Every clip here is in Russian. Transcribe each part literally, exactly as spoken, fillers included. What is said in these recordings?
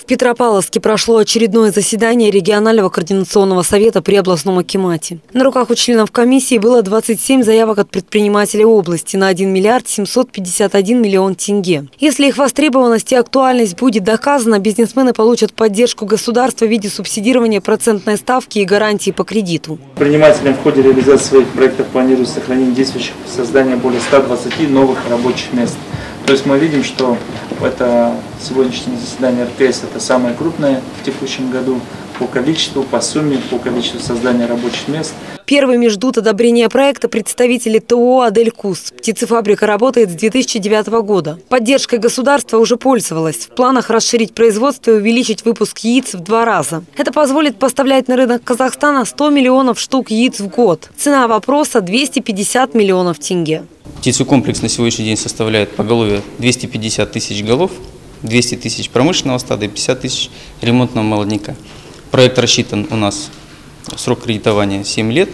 Петропавловске прошло очередное заседание регионального координационного совета при областном акимате. На руках у членов комиссии было двадцать семь заявок от предпринимателей области на один миллиард семьсот пятьдесят один миллион тенге. Если их востребованность и актуальность будет доказана, бизнесмены получат поддержку государства в виде субсидирования процентной ставки и гарантии по кредиту. Предпринимателям в ходе реализации своих проектов планируется сохранение действующих и создание более ста двадцати новых рабочих мест. То есть мы видим, что это сегодняшнее заседание эр тэ эс это самое крупное в текущем году по количеству, по сумме, по количеству создания рабочих мест. Первыми ждут одобрения проекта представители тэ о о «Аделькус». Птицефабрика работает с две тысячи девятого года. Поддержкой государства уже пользовалась. В планах расширить производство и увеличить выпуск яиц в два раза. Это позволит поставлять на рынок Казахстана сто миллионов штук яиц в год. Цена вопроса – двести пятьдесят миллионов тенге. Птицевый комплекс на сегодняшний день составляет поголовье двести пятьдесят тысяч голов, двести тысяч промышленного стада и пятьдесят тысяч ремонтного молодняка. Проект рассчитан у нас, срок кредитования семь лет.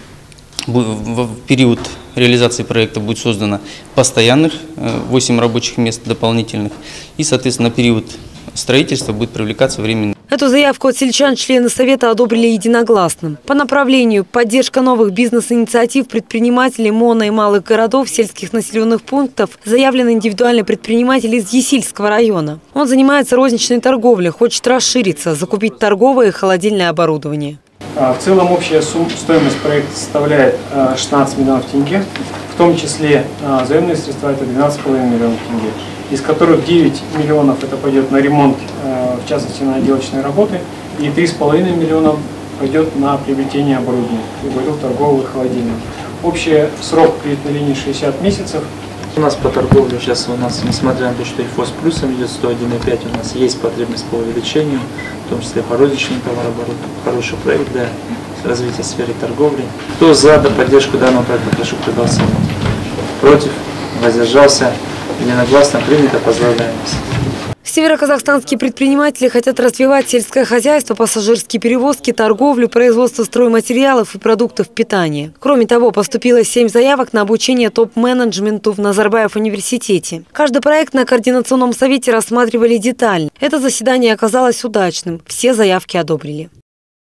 В период реализации проекта будет создано постоянных восемь рабочих мест дополнительных. И, соответственно, на период строительства будет привлекаться временно. Эту заявку от сельчан члены Совета одобрили единогласно. По направлению поддержка новых бизнес-инициатив предпринимателей моно- и малых городов, сельских населенных пунктов заявлен индивидуальный предприниматель из Есильского района. Он занимается розничной торговлей, хочет расшириться, закупить торговое и холодильное оборудование. В целом общая стоимость проекта составляет шестнадцать миллионов тенге, в том числе заемные средства это двенадцать с половиной миллионов тенге, из которых девять миллионов это пойдет на ремонт, в частности на отделочные работы, и три с половиной миллионов пойдет на приобретение оборудования, приборов торгового и холодильного. Общий срок кредитной линии шестьдесят месяцев. У нас по торговле сейчас, у нас, несмотря на то, что ИФОС плюсом идет сто один и пять, у нас есть потребность по увеличению, в том числе по розничному товарообороту. Хороший проект для развития сферы торговли. Кто за поддержку данного проекта, прошу проголосовать. Против, воздержался, единогласно принято, поздравляем вас. Североказахстанские предприниматели хотят развивать сельское хозяйство, пассажирские перевозки, торговлю, производство стройматериалов и продуктов питания. Кроме того, поступило семь заявок на обучение топ-менеджменту в Назарбаев университете. Каждый проект на координационном совете рассматривали детально. Это заседание оказалось удачным. Все заявки одобрили.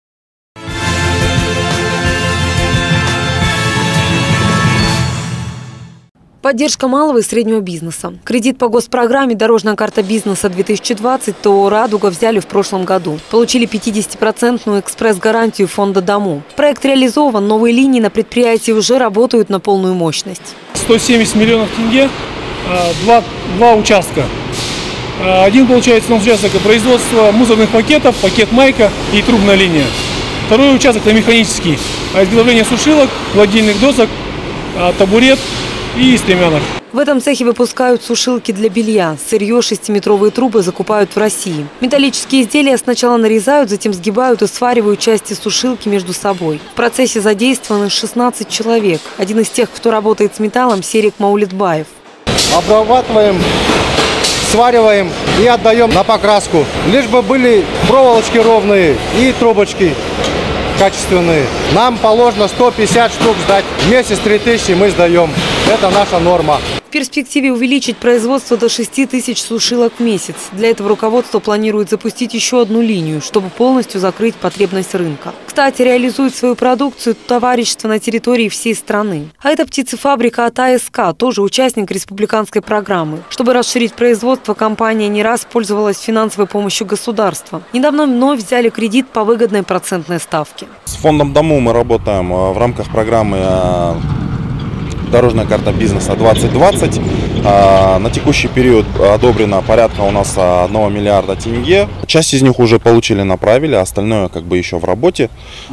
Поддержка малого и среднего бизнеса. Кредит по госпрограмме «Дорожная карта бизнеса-две тысячи двадцать» тэ о о «Радуга» взяли в прошлом году. Получили пятидесятипроцентную экспресс-гарантию фонда «Дому». Проект реализован, новые линии на предприятии уже работают на полную мощность. сто семьдесят миллионов тенге, два, два участка. Один, получается, у нас участок производства мусорных пакетов, пакет майка и трубная линия. Второй участок – это механический. Изготовление сушилок, гладильных досок, табурет и стремянок. В этом цехе выпускают сушилки для белья. Сырье шестиметровые трубы закупают в России. Металлические изделия сначала нарезают, затем сгибают и сваривают части сушилки между собой. В процессе задействованы шестнадцать человек. Один из тех, кто работает с металлом, Серик Маулитбаев. Обрабатываем, свариваем и отдаем на покраску. Лишь бы были проволочки ровные и трубочки качественные. Нам положено сто пятьдесят штук сдать. В месяц три тысячи мы сдаем. Это наша норма. В перспективе увеличить производство до шести тысяч сушилок в месяц. Для этого руководство планирует запустить еще одну линию, чтобы полностью закрыть потребность рынка. Кстати, реализует свою продукцию товарищество на территории всей страны. А это птицефабрика от а эс ка, тоже участник республиканской программы. Чтобы расширить производство, компания не раз пользовалась финансовой помощью государства. Недавно вновь взяли кредит по выгодной процентной ставке. С фондом «Дому» мы работаем в рамках программы «Дорожная карта бизнеса-двадцать двадцать». На текущий период одобрено порядка у нас одного миллиарда тенге. Часть из них уже получили, направили, остальное как бы еще в работе.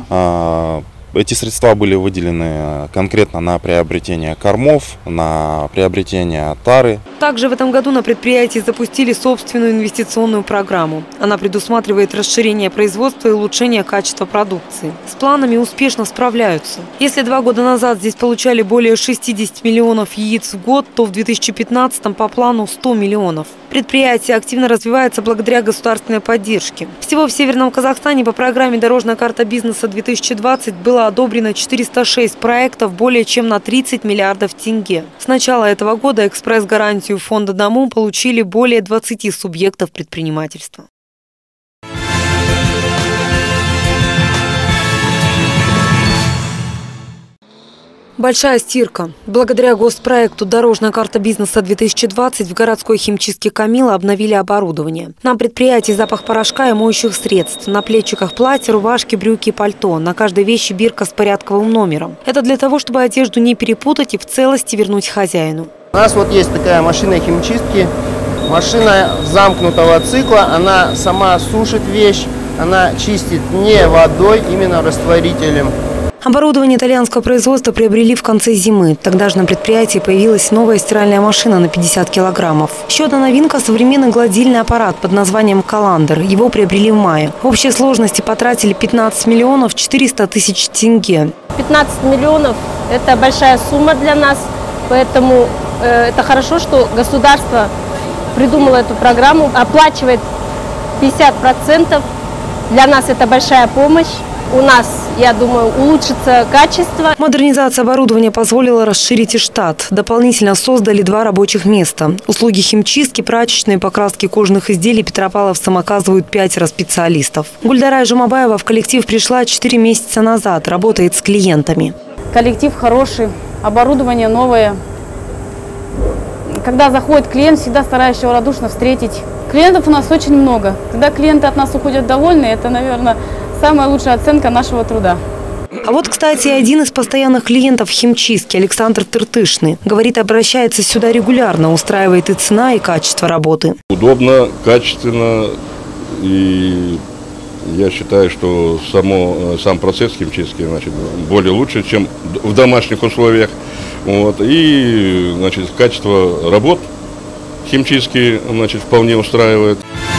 Эти средства были выделены конкретно на приобретение кормов, на приобретение тары. Также в этом году на предприятии запустили собственную инвестиционную программу. Она предусматривает расширение производства и улучшение качества продукции. С планами успешно справляются. Если два года назад здесь получали более шестидесяти миллионов яиц в год, то в две тысячи пятнадцатом по плану сто миллионов. Предприятие активно развивается благодаря государственной поддержке. Всего в Северном Казахстане по программе «Дорожная карта бизнеса-две тысячи двадцать» было одобрено четыреста шесть проектов более чем на тридцать миллиардов тенге. С начала этого года экспресс-гарантию фонда «Дому» получили более двадцати субъектов предпринимательства. Большая стирка. Благодаря госпроекту «Дорожная карта бизнеса-две тысячи двадцать» в городской химчистке «Камила» обновили оборудование. На предприятии запах порошка и моющих средств. На плечиках платья, рубашки, брюки и пальто. На каждой вещи бирка с порядковым номером. Это для того, чтобы одежду не перепутать и в целости вернуть хозяину. У нас вот есть такая машина химчистки. Машина замкнутого цикла. Она сама сушит вещь. Она чистит не водой, именно растворителем. Оборудование итальянского производства приобрели в конце зимы. Тогда же на предприятии появилась новая стиральная машина на пятьдесят килограммов. Еще одна новинка – современный гладильный аппарат под названием «Каландр». Его приобрели в мае. В общей сложности потратили пятнадцать миллионов четыреста тысяч тенге. пятнадцать миллионов – это большая сумма для нас, поэтому э, это хорошо, что государство придумало эту программу, оплачивает пятьдесят процентов. Для нас это большая помощь. У нас, я думаю, улучшится качество. Модернизация оборудования позволила расширить и штат. Дополнительно создали два рабочих места. Услуги химчистки, прачечной, покраски кожаных изделий петропавловцам оказывают пятеро специалистов. Гульдара Жумабаева в коллектив пришла четыре месяца назад. Работает с клиентами. Коллектив хороший, оборудование новое. Когда заходит клиент, всегда стараюсь его радушно встретить. Клиентов у нас очень много. Когда клиенты от нас уходят довольны, это, наверное, самая лучшая оценка нашего труда. А вот, кстати, один из постоянных клиентов химчистки, Александр Тыртышный. Говорит, обращается сюда регулярно, устраивает и цена, и качество работы. Удобно, качественно, и я считаю, что само, сам процесс химчистки, значит, более лучше, чем в домашних условиях. Вот, и, значит, качество работ химчистки, значит, вполне устраивает.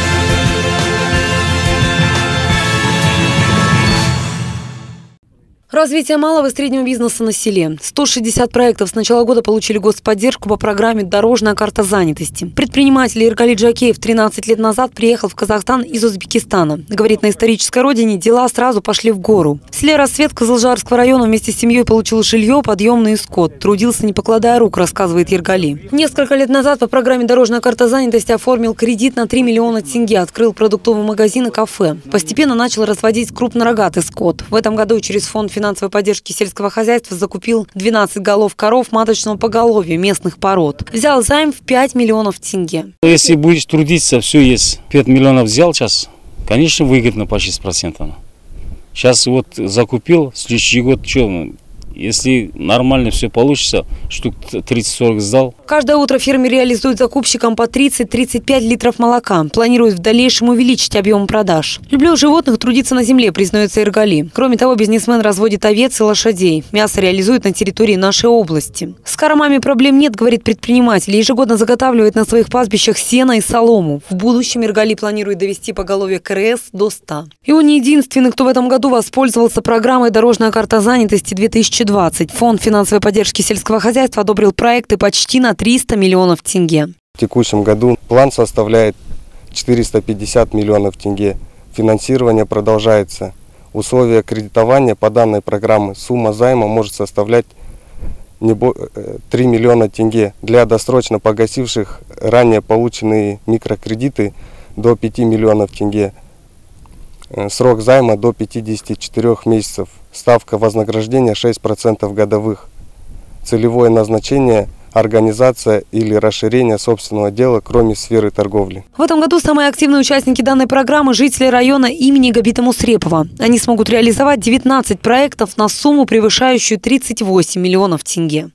Развитие малого и среднего бизнеса на селе. сто шестьдесят проектов с начала года получили господдержку по программе «Дорожная карта занятости». Предприниматель Иргали Джакеев тринадцать лет назад приехал в Казахстан из Узбекистана. Говорит, на исторической родине дела сразу пошли в гору. В селе Рассвет Кызылжарского района вместе с семьей получил жилье, подъемный и скот. Трудился, не покладая рук, рассказывает Иргали. Несколько лет назад по программе «Дорожная карта занятости» оформил кредит на три миллиона тенге, открыл продуктовый магазин и кафе. Постепенно начал разводить крупнорогатый скот. В этом году через фонд финансовой финансовой поддержки сельского хозяйства закупил двенадцать голов коров маточного поголовья местных пород. Взял займ в пять миллионов тенге. Если будешь трудиться, все есть. пять миллионов взял сейчас, конечно, выгодно почти с процентом. Сейчас вот закупил, следующий год, что, если нормально все получится, штук тридцать-сорок сдал. Каждое утро фермер реализует закупщикам по тридцать-тридцать пять литров молока. Планирует в дальнейшем увеличить объем продаж. Люблю животных, трудиться на земле, признается Иргали. Кроме того, бизнесмен разводит овец и лошадей. Мясо реализует на территории нашей области. С кормами проблем нет, говорит предприниматель. Ежегодно заготавливает на своих пастбищах сено и солому. В будущем Иргали планирует довести поголовье КРС до ста. И он не единственный, кто в этом году воспользовался программой «Дорожная карта занятости-две тысячи двадцать». Фонд финансовой поддержки сельского хозяйства одобрил проекты почти на триста миллионов тенге. В текущем году план составляет четыреста пятьдесят миллионов тенге. Финансирование продолжается. Условия кредитования по данной программе сумма займа может составлять три миллиона тенге. Для досрочно погасивших ранее полученные микрокредиты до пяти миллионов тенге. Срок займа до пятидесяти четырёх месяцев. Ставка вознаграждения шесть процентов годовых. Целевое назначение – организация или расширение собственного дела, кроме сферы торговли. В этом году самые активные участники данной программы – жители района имени Габита Мусрепова. Они смогут реализовать девятнадцать проектов на сумму, превышающую тридцать восемь миллионов тенге.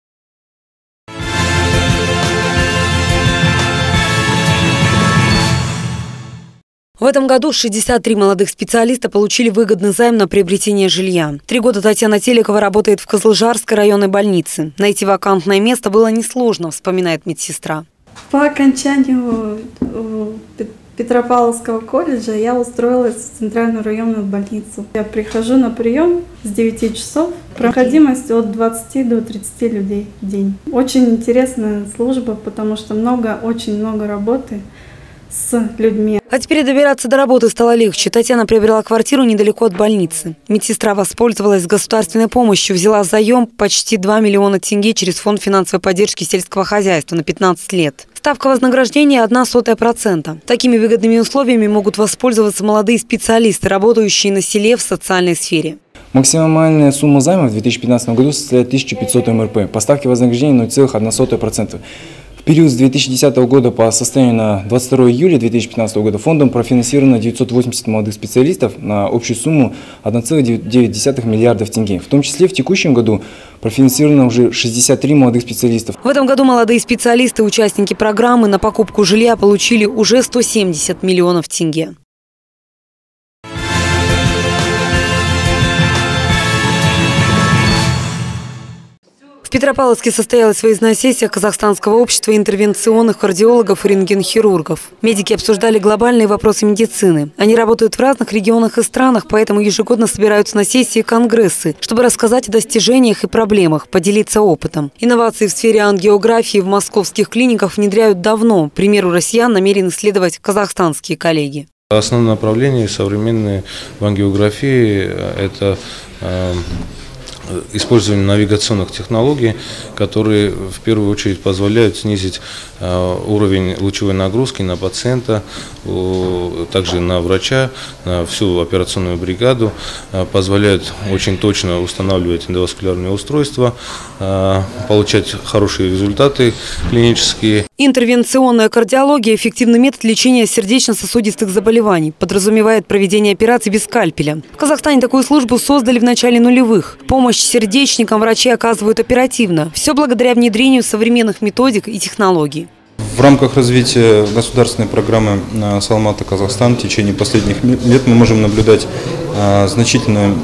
В этом году шестьдесят три молодых специалиста получили выгодный займ на приобретение жилья. Три года Татьяна Телекова работает в Кызылжарской районной больнице. Найти вакантное место было несложно, вспоминает медсестра. По окончанию Петропавловского колледжа я устроилась в Центральную районную больницу. Я прихожу на прием с девяти часов. Проходимость от двадцати до тридцати людей в день. Очень интересная служба, потому что много, очень много работы с людьми. А теперь добираться до работы стало легче. Татьяна приобрела квартиру недалеко от больницы. Медсестра воспользовалась государственной помощью, взяла заем почти два миллиона тенге через фонд финансовой поддержки сельского хозяйства на пятнадцать лет. Ставка вознаграждения одна сотая процента. Такими выгодными условиями могут воспользоваться молодые специалисты, работающие на селе в социальной сфере. Максимальная сумма займа в две тысячи пятнадцатом году составляет тысяча пятьсот эм эр пэ, по ставке вознаграждения ноль целых одна сотая процента. В период с две тысячи десятого года по состоянию на двадцать второе июля две тысячи пятнадцатого года фондом профинансировано девятьсот восемьдесят молодых специалистов на общую сумму одна целая девять десятых миллиардов тенге. В том числе в текущем году профинансировано уже шестьдесят три молодых специалистов. В этом году молодые специалисты, участники программы на покупку жилья, получили уже сто семьдесят миллионов тенге. В Петропавловске состоялась выездная сессия Казахстанского общества интервенционных кардиологов и рентгенхирургов. Медики обсуждали глобальные вопросы медицины. Они работают в разных регионах и странах, поэтому ежегодно собираются на сессии и конгрессы, чтобы рассказать о достижениях и проблемах, поделиться опытом. Инновации в сфере ангиографии в московских клиниках внедряют давно. К примеру, россиян намерены следовать казахстанские коллеги. Основное направление современной в ангиографии – это э, использование навигационных технологий, которые в первую очередь позволяют снизить э, уровень лучевой нагрузки на пациента, э, также на врача, на всю операционную бригаду, э, позволяют очень точно устанавливать эндоваскулярные устройства, э, получать хорошие результаты клинические. Интервенционная кардиология – эффективный метод лечения сердечно-сосудистых заболеваний, подразумевает проведение операций без скальпеля. В Казахстане такую службу создали в начале нулевых. Помощь сердечникам врачи оказывают оперативно. Все благодаря внедрению современных методик и технологий. В рамках развития государственной программы «Саламата Казахстан» в течение последних лет мы можем наблюдать значительное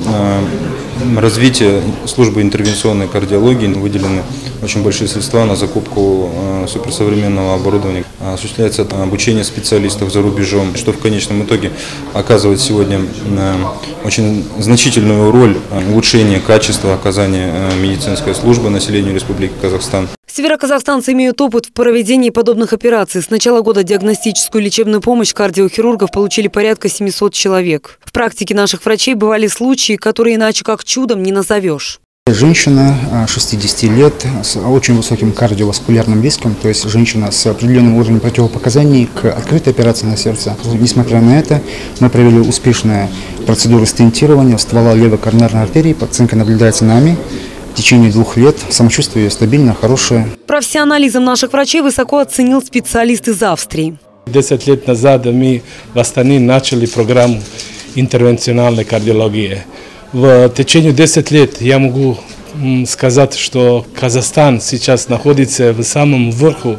развитие службы интервенционной кардиологии. Выделены очень большие средства на закупку суперсовременного оборудования. Осуществляется обучение специалистов за рубежом, что в конечном итоге оказывает сегодня очень значительную роль в улучшении качества оказания медицинской службы населению Республики Казахстан. Североказахстанцы имеют опыт в проведении подобных операций. С начала года диагностическую и лечебную помощь кардиохирургов получили порядка семисот человек. В практике наших врачей бывали случаи, которые иначе как чудом не назовешь. Женщина шестидесяти лет с очень высоким кардиоваскулярным риском, то есть женщина с определенным уровнем противопоказаний к открытой операции на сердце. Несмотря на это, мы провели успешную процедуру стентирования ствола левой коронарной артерии. Пациентка наблюдается нами. В течение двух лет самочувствие ее стабильно, хорошее. Профессионализм наших врачей высоко оценил специалист из Австрии. Десять лет назад мы в Астане начали программу интервенциональной кардиологии. В течение десяти лет я могу сказать, что Казахстан сейчас находится в самом верху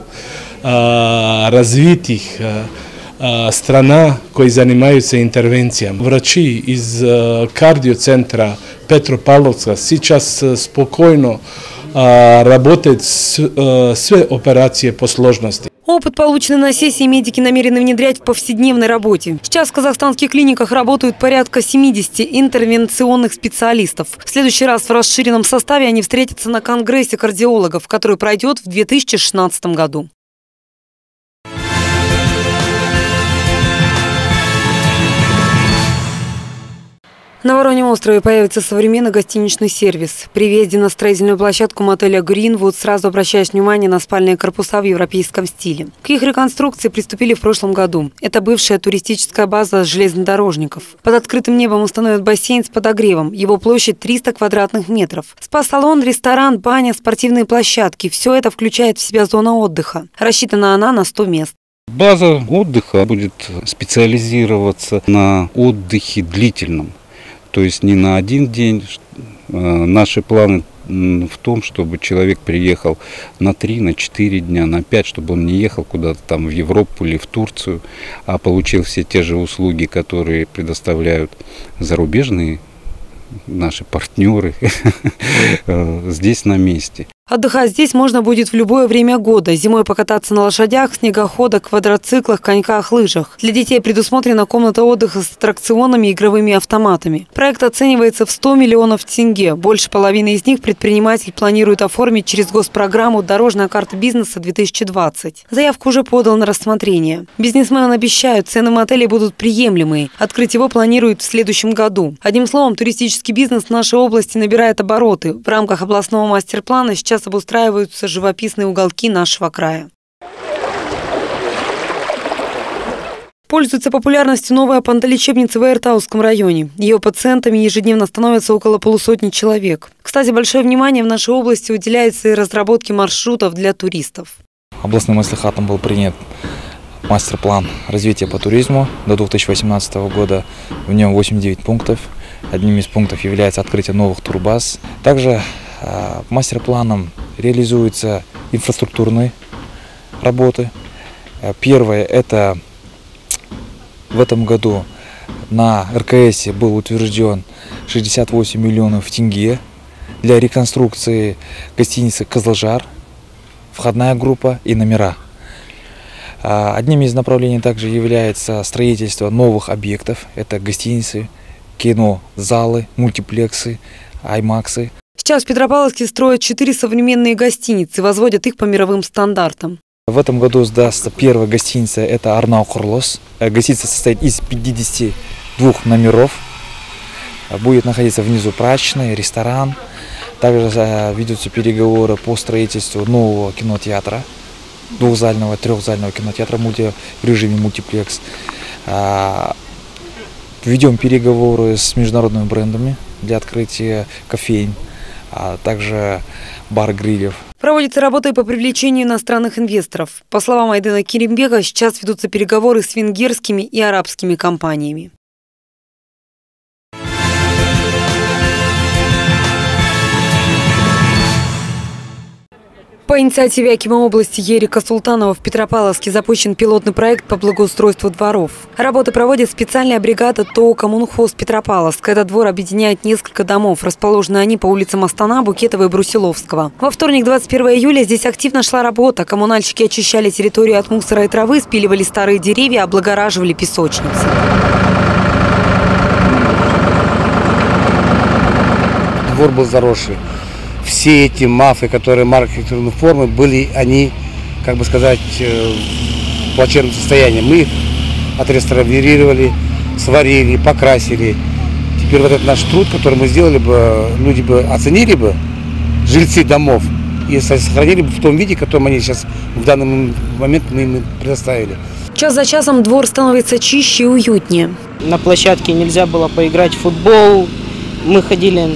э, развитых э, э, стран, которые занимаются интервенцией. Врачи из э, кардиоцентра Петропавловска сейчас э, спокойно э, работают с, э, с операцией по сложности. Опыт, полученный на сессии, медики намерены внедрять в повседневной работе. Сейчас в казахстанских клиниках работают порядка семидесяти интервенционных специалистов. В следующий раз в расширенном составе они встретятся на конгрессе кардиологов, который пройдет в две тысячи шестнадцатом году. На Вороньем острове появится современный гостиничный сервис. При въезде на строительную площадку мотеля «Гринвуд» сразу обращаешь внимание на спальные корпуса в европейском стиле. К их реконструкции приступили в прошлом году. Это бывшая туристическая база железнодорожников. Под открытым небом установят бассейн с подогревом. Его площадь триста квадратных метров. Спа-салон, ресторан, баня, спортивные площадки. Все это включает в себя зона отдыха. Рассчитана она на сто мест. База отдыха будет специализироваться на отдыхе длительном. То есть не на один день. Наши планы в том, чтобы человек приехал на три, на четыре дня, на пять, чтобы он не ехал куда-то там в Европу или в Турцию, а получил все те же услуги, которые предоставляют зарубежные наши партнеры здесь на месте. Отдыхать здесь можно будет в любое время года. Зимой покататься на лошадях, снегоходах, квадроциклах, коньках, лыжах. Для детей предусмотрена комната отдыха с аттракционами и игровыми автоматами. Проект оценивается в сто миллионов тенге. Больше половины из них предприниматель планирует оформить через госпрограмму «Дорожная карта бизнеса-две тысячи двадцать». Заявку уже подал на рассмотрение. Бизнесмены обещают, цены мотелей будут приемлемые. Открыть его планируют в следующем году. Одним словом, туристический бизнес в нашей области набирает обороты. В рамках областного мастер-плана сейчас обустраиваются живописные уголки нашего края. Пользуется популярностью новая пандолечебница в Аиртауском районе. Ее пациентами ежедневно становится около полусотни человек. Кстати, большое внимание в нашей области уделяется и разработке маршрутов для туристов. Областным маслихатом был принят мастер-план развития по туризму до две тысячи восемнадцатого года. В нем восемьдесят девять пунктов. Одним из пунктов является открытие новых турбаз. Также э, мастер-планом реализуются инфраструктурные работы. Первое – это в этом году на эр ка эсе был утвержден шестьдесят восемь миллионов тенге для реконструкции гостиницы «Кызылжар», входная группа и номера. Одним из направлений также является строительство новых объектов. Это гостиницы, кино, залы, мультиплексы, аймаксы. Сейчас в Петропавловске строят четыре современные гостиницы, возводят их по мировым стандартам. В этом году сдастся первая гостиница, это Арнау Курлос. Гостиница состоит из пятидесяти двух номеров. Будет находиться внизу прачечная, ресторан. Также ведутся переговоры по строительству нового кинотеатра, двухзального, трехзального кинотеатра мульти, в режиме мультиплекс. Ведем переговоры с международными брендами для открытия кофеин, а также бар-грилев. Проводится работа и по привлечению иностранных инвесторов. По словам Айдена Керимбека, сейчас ведутся переговоры с венгерскими и арабскими компаниями. По инициативе акима области Ерика Султанова в Петропавловске запущен пилотный проект по благоустройству дворов. Работы проводит специальная бригада ТОО «Коммунхоз Петропавловск». Этот двор объединяет несколько домов. Расположены они по улицам Астана, Букетова и Брусиловского. Во вторник, двадцать первого июля, здесь активно шла работа. Коммунальщики очищали территорию от мусора и травы, спиливали старые деревья, облагораживали песочницы. Двор был заросший. Все эти мафы, которые маркетинговые формы, были они, как бы сказать, в плачевном состоянии. Мы их отреставрировали, сварили, покрасили. Теперь вот этот наш труд, который мы сделали бы, люди бы оценили бы, жильцы домов, и сохранили бы в том виде, в котором они сейчас в данный момент мы им предоставили. Час за часом двор становится чище и уютнее. На площадке нельзя было поиграть в футбол. Мы ходили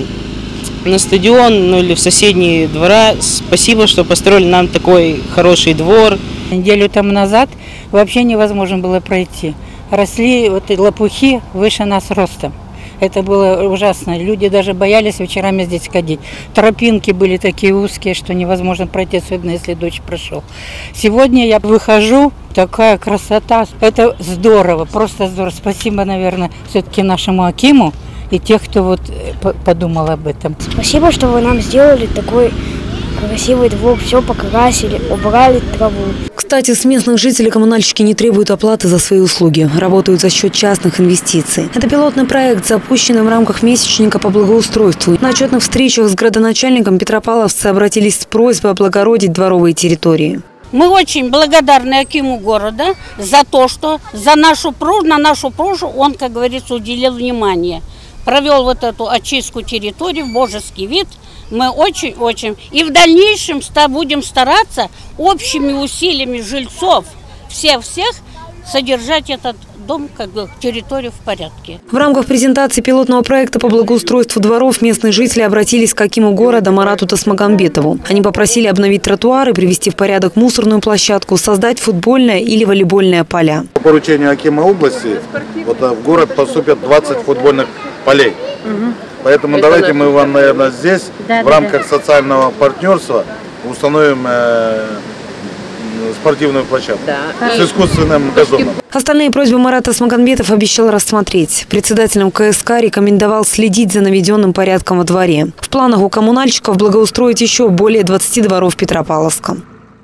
на стадион, ну или в соседние двора. Спасибо, что построили нам такой хороший двор. Неделю тому назад вообще невозможно было пройти. Росли вот эти лопухи выше нас ростом. Это было ужасно. Люди даже боялись вечерами здесь ходить. Тропинки были такие узкие, что невозможно пройти, особенно если дождь прошел. Сегодня я выхожу, такая красота. Это здорово, просто здорово. Спасибо, наверное, все-таки нашему акиму и тех, кто вот подумал об этом. Спасибо, что вы нам сделали такой красивый двор, все покрасили, убрали траву. Кстати, с местных жителей коммунальщики не требуют оплаты за свои услуги. Работают за счет частных инвестиций. Это пилотный проект, запущенный в рамках месячника по благоустройству. На отчетных встречах с градоначальником петропавловцы обратились с просьбой облагородить дворовые территории. Мы очень благодарны акиму города за то, что за нашу, на нашу прожу он, как говорится, уделил внимание. Провел вот эту очистку территории в божеский вид. Мы очень-очень. И в дальнейшем будем стараться общими усилиями жильцов всех-всех содержать этот дом, как бы, территорию в порядке. В рамках презентации пилотного проекта по благоустройству дворов местные жители обратились к акиму города Марату Тасмагамбетову. Они попросили обновить тротуары, привести в порядок мусорную площадку, создать футбольное или волейбольное поля. По поручению акима области вот, в город поступят двадцать футбольных полей. Угу. Поэтому это давайте мы вам, наверное, здесь да, в да, рамках да. социального партнерства установим э, спортивную площадку да. с искусственным газоном. Остальные просьбы Марат Тасмагамбетов обещал рассмотреть. Председателям ка эс ка рекомендовал следить за наведенным порядком во дворе. В планах у коммунальщиков благоустроить еще более двадцати дворов Петропавловска.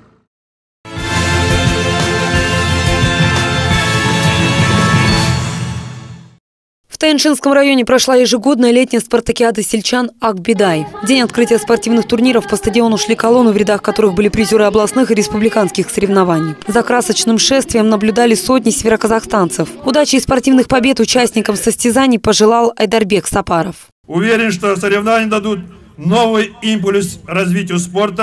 В Тайншинском районе прошла ежегодная летняя спартакиада сельчан «Акбедай». День открытия спортивных турниров по стадиону шли колонны, в рядах которых были призеры областных и республиканских соревнований. За красочным шествием наблюдали сотни североказахстанцев. Удачи и спортивных побед участникам состязаний пожелал Айдарбек Сапаров. Уверен, что соревнования дадут новый импульс развитию спорта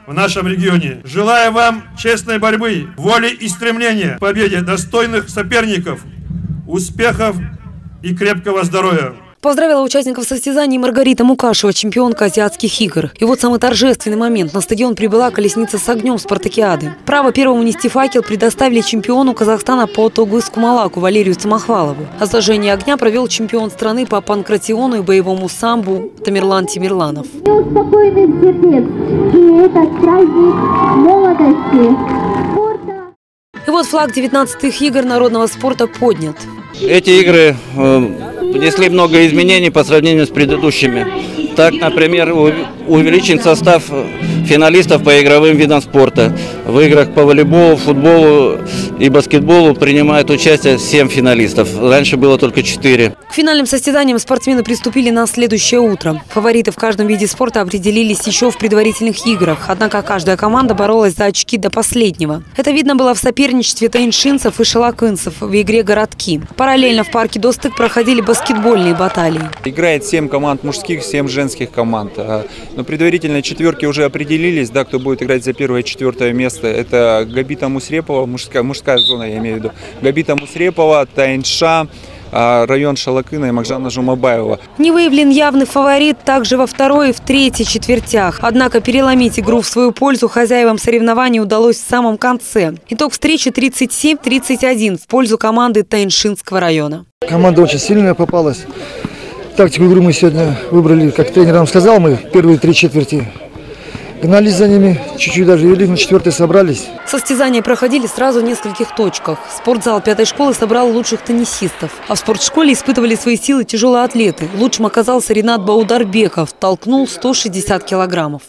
в нашем регионе. Желаю вам честной борьбы, воли и стремления к победе, достойных соперников, успехов и крепкого здоровья. Поздравила участников состязаний Маргарита Мукашева, чемпионка азиатских игр. И вот самый торжественный момент. На стадион прибыла колесница с огнем спартакиады. Право первому нести факел предоставили чемпиону Казахстана по Тогуиску Малаку Валерию Самохвалову. А зажжение огня провел чемпион страны по панкратиону и боевому самбу Тамерлан Тимирланов. Спокойный сердец, и этот праздник молодости, спорта. И вот флаг девятнадцатых игр народного спорта поднят. Эти игры внесли много изменений по сравнению с предыдущими. Так, например, увеличен состав финалистов по игровым видам спорта. В играх по волейболу, футболу и баскетболу принимают участие семь финалистов. Раньше было только четыре. К финальным состязаниям спортсмены приступили на следующее утро. Фавориты в каждом виде спорта определились еще в предварительных играх. Однако каждая команда боролась за очки до последнего. Это видно было в соперничестве таиншинцев и шалакынцев в игре «Городки». Параллельно в парке Достык проходили баскетбольные баталии. Играет семь команд мужских, семь женских команд. Но предварительные четверки уже определились, да, кто будет играть за первое и четвертое место. Это Габита Мусрепова, мужская, мужская зона, я имею в виду. Габита Мусрепова, Таинша, район Шалакына и Макжана Жумабаева. Не выявлен явный фаворит также во второй и в третьей четвертях. Однако переломить игру в свою пользу хозяевам соревнований удалось в самом конце. Итог встречи тридцать семь тридцать один в пользу команды Таиншинского района. Команда очень сильная попалась. Тактику игры мы сегодня выбрали, как тренер нам сказал, мы первые три четверти гнались за ними, чуть-чуть даже вели, на четвертой собрались. Состязания проходили сразу в нескольких точках. Спортзал пятой школы собрал лучших теннисистов. А в спортшколе испытывали свои силы тяжелые атлеты. Лучшим оказался Ринат Баударбеков, толкнул сто шестьдесят килограммов.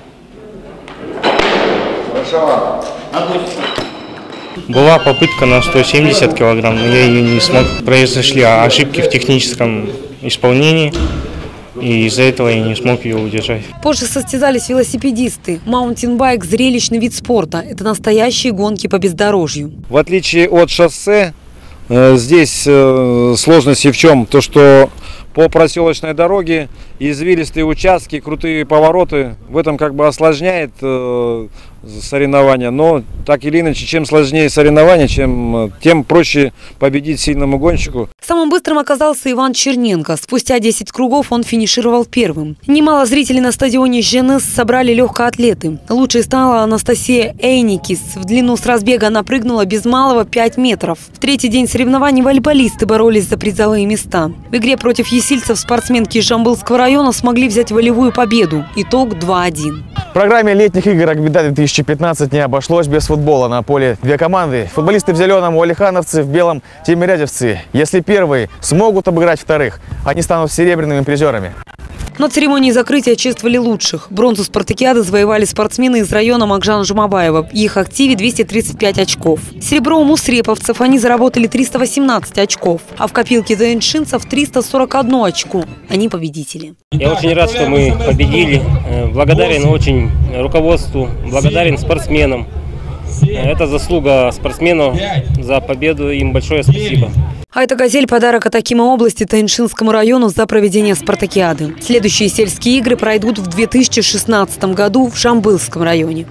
Была попытка на сто семьдесят килограмм, но я ее не смог. Произошли ошибки в техническом исполнении, и из-за этого я не смог ее удержать. Позже состязались велосипедисты. Маунтинбайк – зрелищный вид спорта. Это настоящие гонки по бездорожью. В отличие от шоссе, здесь сложность в чем? То, что по проселочной дороге извилистые участки, крутые повороты. В этом как бы осложняет соревнования, но так или иначе, чем сложнее соревнования, чем, тем проще победить сильному гонщику. Самым быстрым оказался Иван Черненко. Спустя десять кругов он финишировал первым. Немало зрителей на стадионе ЖНС собрали легкоатлеты. Лучшей стала Анастасия Эйникис. В длину с разбега она прыгнула без малого пять метров. В третий день соревнований волейболисты боролись за призовые места. В игре против есильцев спортсменки из Жамбылского района смогли взять волевую победу. Итог два один. В программе летних игр Акбида две тысячи пятнадцать не обошлось без футбола. На поле две команды. Футболисты в зеленом уалихановцы, в белом тимирязевцы. Если первые смогут обыграть вторых, они станут серебряными призерами. На церемонии закрытия чествовали лучших. Бронзу спартакиады завоевали спортсмены из района Макжана Жумабаева. В их активе двести тридцать пять очков. Серебро у мусреповцев они заработали триста восемнадцать очков. А в копилке таиншинцев триста сорок одно очко. Они победители. Я очень рад, что мы победили. Благодарен очень руководству, благодарен спортсменам. Это заслуга спортсменов за победу. Им большое спасибо. А это «Газель» – подарок от Акима области Таиншинскому району за проведение спартакиады. Следующие сельские игры пройдут в две тысячи шестнадцатом году в Жамбылском районе.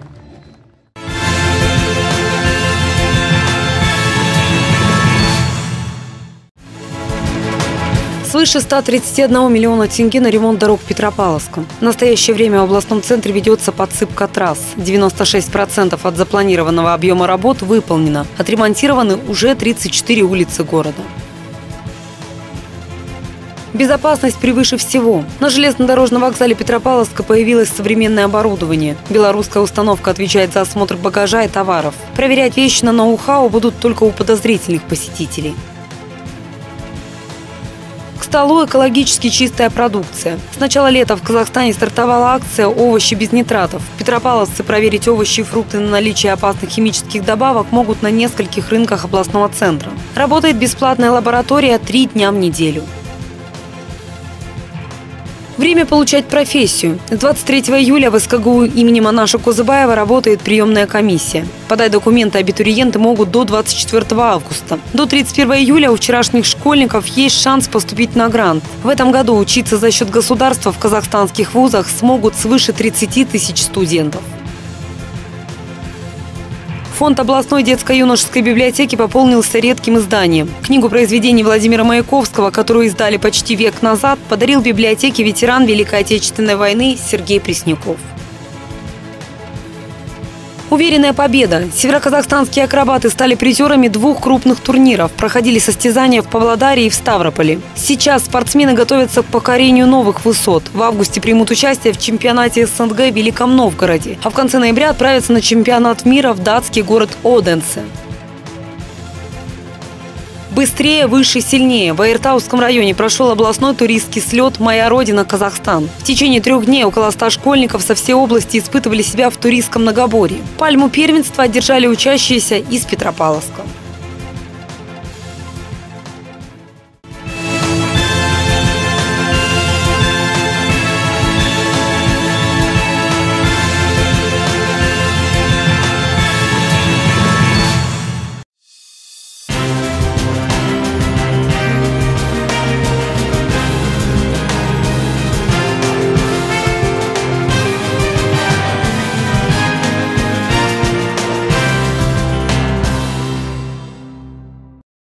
Свыше ста тридцати одного миллиона тенге на ремонт дорог Петропавловска. В настоящее время в областном центре ведется подсыпка трасс. девяносто шесть процентов от запланированного объема работ выполнено. Отремонтированы уже тридцать четыре улицы города. Безопасность превыше всего. На железнодорожном вокзале Петропавловска появилось современное оборудование. Белорусская установка отвечает за осмотр багажа и товаров. Проверять вещи на ноу-хау будут только у подозрительных посетителей. К столу экологически чистая продукция. С начала лета в Казахстане стартовала акция «Овощи без нитратов». Петропавловцы проверить овощи и фрукты на наличие опасных химических добавок могут на нескольких рынках областного центра. Работает бесплатная лаборатория три дня в неделю. Время получать профессию. С двадцать третьего июля в СКГУ имени Манаша Козыбаева работает приемная комиссия. Подать документы абитуриенты могут до двадцать четвёртого августа. До тридцать первого июля у вчерашних школьников есть шанс поступить на грант. В этом году учиться за счет государства в казахстанских вузах смогут свыше тридцати тысяч студентов. Фонд областной детско-юношеской библиотеки пополнился редким изданием. Книгу произведений Владимира Маяковского, которую издали почти век назад, подарил библиотеке ветеран Великой Отечественной войны Сергей Пресняков. Уверенная победа. Североказахстанские акробаты стали призерами двух крупных турниров. Проходили состязания в Павлодаре и в Ставрополе. Сейчас спортсмены готовятся к покорению новых высот. В августе примут участие в чемпионате СНГ в Великом Новгороде. А в конце ноября отправятся на чемпионат мира в датский город Оденсе. Быстрее, выше, сильнее. В Айртауском районе прошел областной туристский слет «Моя родина, Казахстан». В течение трех дней около ста школьников со всей области испытывали себя в туристском многоборье. Пальму первенства одержали учащиеся из Петропавловска.